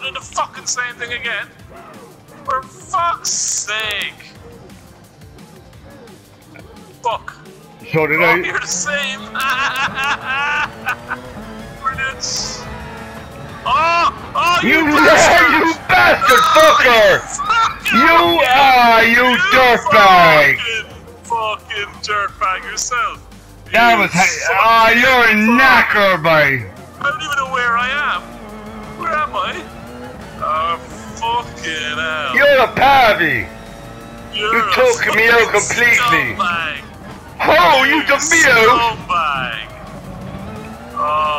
do the fucking same thing again. For fuck's sake. Fuck. So did Oh, I. you're the same. Brilliant. Oh, you bastard fucker! You dirtbag! Fucking dirtbag yourself. That was you're a knacker, boy. I don't even know where I am. Where am I? Oh, fucking hell. You're a pavy. You took me out completely. Scumbag. Oh, you took me out. Scumbag. Oh,